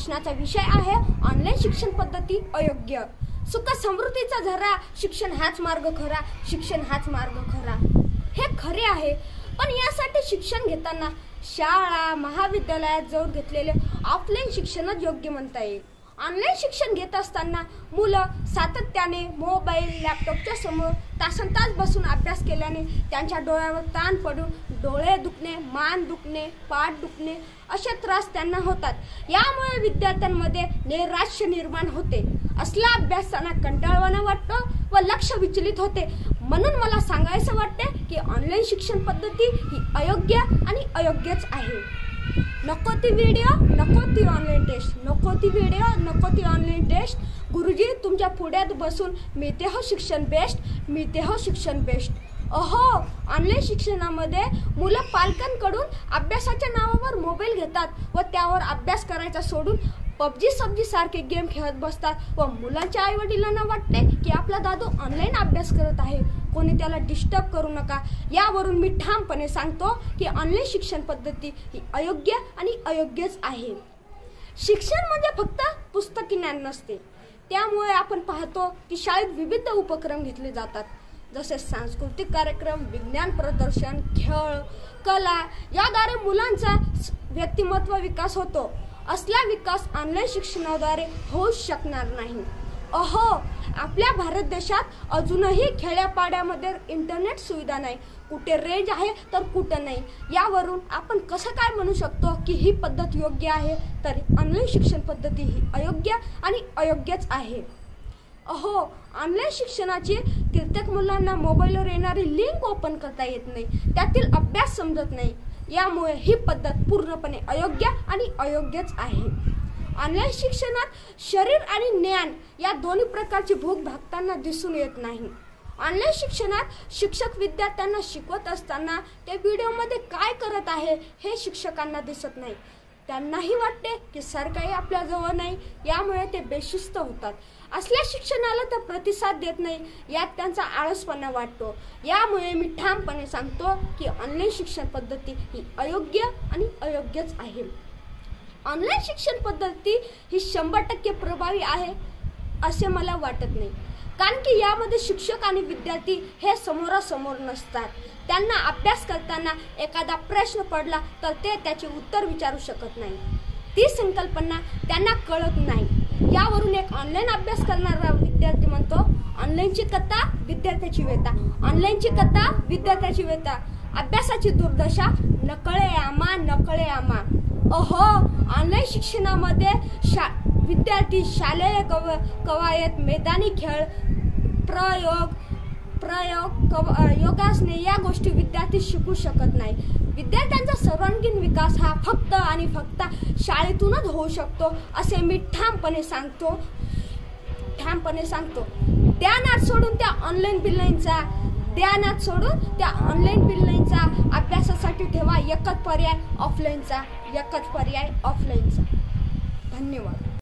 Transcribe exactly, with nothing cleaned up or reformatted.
भाषणाचा विषय आहे ऑनलाईन शिक्षण पद्धती अयोग्य। सुख समृद्धीचा झरा, शिक्षण हाच मार्ग खरा, शिक्षण हाच मार्ग खरा। हे खरे आहे, पण यासाठी शिक्षण घेताना शाळा महाविद्यालयात जाऊन घेतलेले ऑफलाईन शिक्षणच योग्य म्हणता येईल। ऑनलाईन शिक्षण घेत असताना मुलं सातत्याने मोबाईल लॅपटॉपच्या समोर तासन तास बसून अभ्यास केल्याने त्यांच्या डोळ्यावर ताण पडून डोळे दुखणे, मान दुखणे, पाठ दुखणे असे त्रास त्यांना होतात। यामुळे विद्यार्थ्यांमध्ये नैराश्य निर्माण होते, असला अभ्यास त्यांना कंटाळवाणा वाटतो व लक्ष विचलित होते। म्हणून मला सांगायचं वाटते की ऑनलाईन शिक्षण पद्धती ही अयोग्य आणि अयोग्यच आहे। नको ती व्हिडिओ, नको ती ऑनलाईन टेस्ट, नको ती व्हिडिओ, नको ती ऑनलाईन टेस्ट। गुरुजी तुमच्या पुढ्यात बसून मिळते हो शिक्षण बेस्ट, मिळते हो शिक्षण बेस्ट। अहो, ऑनलाईन शिक्षणामध्ये मुलं पालकांकडून अभ्यासाच्या नावावर मोबाईल घेतात व त्यावर अभ्यास करायचा सोडून पबजी सबजी सारखे गेम खेळत बसतात व मुलांच्या आई वडिलांना वाटते की आपला दादू ऑनलाईन अभ्यास करत आहे, कोणी त्याला डिस्टर्ब करू नका। यावरून मी ठामपणे सांगतो की ऑनलाईन शिक्षण पद्धती ही अयोग्य आणि अयोग्यच आहे। शिक्षण म्हणजे फक्त पुस्तकी ज्ञान नसते, त्यामुळे आपण पाहतो की शाळेत विविध उपक्रम घेतले जातात, जसे सांस्कृतिक कार्यक्रम, विज्ञान प्रदर्शन, खेळ, कला याद्वारे मुलांचा व्यक्तिमत्व विकास होतो। असला विकास ऑनलाईन शिक्षणाद्वारे होऊ शकणार नाही। अहो, आपल्या भारत देशात अजूनही खेड्यापाड्यामध्ये इंटरनेट सुविधा नाही, कुठे रेंज आहे तर कुठे नाही। यावरून आपण कसं काय म्हणू शकतो की ही पद्धत योग्य आहे, तर ऑनलाईन शिक्षण पद्धती ही अयोग्य आणि अयोग्यच आहे। अहो, ऑनलाईन शिक्षणाची कित्येक मुलांना मोबाईलवर येणारी लिंक ओपन करता येत नाही, त्यातील अभ्यास समजत नाही। यामुळे ही पद्धत पूर्णपणे अयोग्य आणि अयोग्यच आहे। ऑनलाईन शिक्षणात शरीर आणि ज्ञान या दोन्ही प्रकारची भूक भागताना दिसून येत नाही। ऑनलाईन शिक्षणात शिक्षक विद्यार्थ्यांना शिकवत असताना ते व्हिडिओमध्ये काय करत आहे हे शिक्षकांना दिसत नाही। त्यांनाही वाटते की सर काही आपल्या जवळ नाही, यामुळे ते बेशिस्त होतात। असल्या शिक्षणाला तर प्रतिसाद देत नाही, यात त्यांचा आळसपणा वाटतो। यामुळे मी ठामपणे सांगतो की ऑनलाईन शिक्षण पद्धती ही अयोग्य आणि अयोग्यच आहे। ऑनलाईन शिक्षण पद्धती ही शंभर टक्के प्रभावी आहे असे मला वाटत नाही, कारण की यामध्ये शिक्षक आणि विद्यार्थी हे समोरासमोर नसतात। त्यांना अभ्यास करताना एखादा प्रश्न पडला तर ते त्याचे उत्तर विचारू शकत नाही, ती संकल्पना त्यांना कळत नाही। यावरून एक ऑनलाईन अभ्यास करणारा विद्यार्थी म्हणतो, ऑनलाईनची कथा विद्यार्थ्याची वेता, ऑनलाईनची कथा विद्यार्थ्याची वेता, अभ्यासाची दुर्दशा नकळे आम्हा, नकळे आम्हा। अहो, ऑनलाईन शिक्षणामध्ये शा विद्यार्थी शालेय कव कवायत, मैदानी खेळ, प्रयोग प्रयोग कव योगासने या गोष्टी विद्यार्थी शिकू शकत नाही। विद्यार्थ्यांचा सर्वांगीण विकास हा फक्त आणि फक्त शाळेतूनच होऊ शकतो असे मी ठामपणे सांगतो ठामपणे सांगतो ध्यानात सोडून त्या ऑनलाईन बिलिंगचा ध्यानात सोडून त्या ऑनलाईन बिलिंगचा अभ्यासासाठी ठेवा एकच पर्याय ऑफलाईनचा, एकच पर्याय ऑफलाईनचा। धन्यवाद।